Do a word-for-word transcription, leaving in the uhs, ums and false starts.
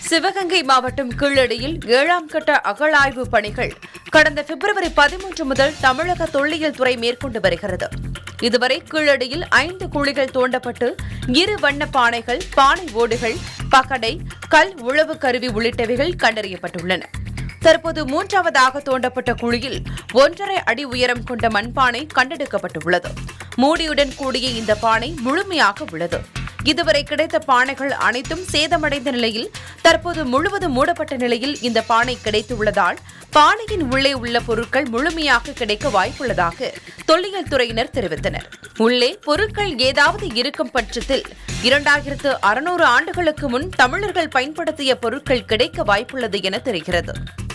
சிவகங்கை மாவட்டம் கீழடியில் ஏழாம் கட்ட அகழாய்வு பணிகள் கடந்த பிப்ரவரி பதிமூன்று முதல் தமிழக தொல்லியல் துறை மேற்கொண்டு வருகிறது. இதுவரை கீழடியில் ஐந்து குழிகள் தோண்டப்பட்டு இரு வண்ண பானைகள், பானை ஓடுகள், பகடை, கல் உழவு கருவி உள்ளிட்டவைகள் கண்டறியப்பட்டுள்ளன. தற்போது மூன்றாவதாக தோண்டப்பட்ட குழியில் ஒன்றரை அடி உயரம் கொண்ட மண்பானை கண்டெடுக்கப்பட்டுள்ளது. மூடியுடன் கூடிய இந்த பானை முழுமையாக உள்ளது. இதுவரை கிடைத்த பானைகள் அனைத்தும் சேதமடைந்த நிலையில் தற்போது முழுவதும் மூடப்பட்ட நிலையில் இந்த பானை கிடைத்துள்ளதால் பானையின் உள்ளே உள்ள பொருட்கள் முழுமையாக கிடைக்க வாய்ப்புள்ளதாக தொல்லியல் துறையினர் தெரிவித்தனர். உள்ளே பொருட்கள் ஏதாவது இருக்கும் பட்சத்தில் இரண்டாயிரத்து அறுநூறு ஆண்டுகளுக்கு முன் தமிழர்கள் பயன்படுத்திய பொருட்கள் கிடைக்க வாய்ப்புள்ளது என தெரிகிறது.